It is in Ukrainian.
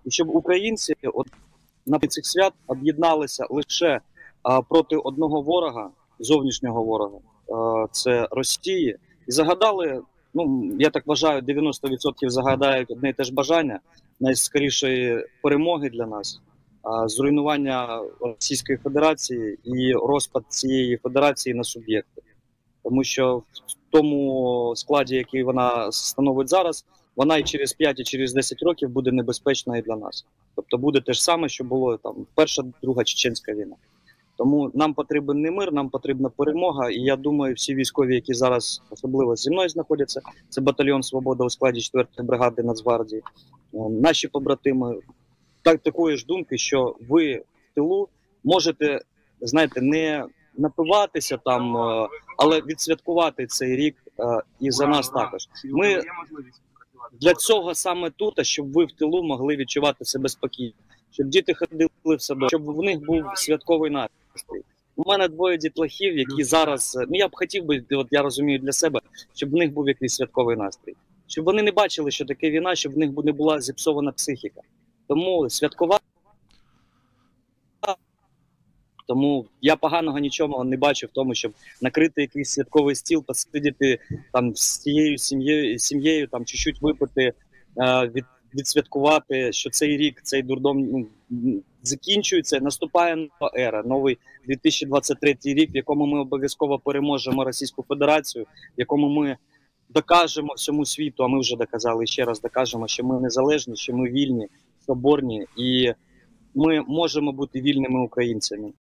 і щоб українці на цих свят об'єдналися лише проти одного ворога, зовнішнього ворога, це Росії, і загадали, ну, я так вважаю, 90% загадають одне і те ж бажання найскорішої перемоги для нас, зруйнування Російської Федерації і розпад цієї федерації на суб'єкти. Тому що в тому складі, який вона становить зараз, вона і через 5, і через 10 років буде небезпечна і для нас. Тобто буде те ж саме, що було там Перша, Друга Чеченська війна. Тому нам потрібен не мир, нам потрібна перемога. І я думаю, всі військові, які зараз особливо зі мною знаходяться, це батальйон «Свобода» у складі 4-ї бригади Нацгвардії, наші побратими, такої ж думки, що ви в тилу можете, знаєте, не напиватися там, але відсвяткувати цей рік і за нас також. Ми для цього саме тут, щоб ви в тилу могли відчувати себе спокійно, щоб діти ходили в садок, щоб в них був святковий настрій. У мене 2 дітлахів, які зараз, ну я б хотів би, от я розумію для себе, щоб в них був якийсь святковий настрій. Щоб вони не бачили, що таке війна, щоб в них не була зіпсована психіка. Тому святкувати. Тому я поганого нічого не бачу в тому, щоб накрити якийсь святковий стіл, посидіти там з цією сім'єю, там чуть-чуть випити, відсвяткувати, що цей рік, цей дурдом закінчується, наступає нова ера, новий 2023 рік, в якому ми обов'язково переможемо Російську Федерацію, в якому ми докажемо всьому світу, а ми вже доказали, ще раз докажемо, що ми незалежні, що ми вільні, соборні, і ми можемо бути вільними українцями.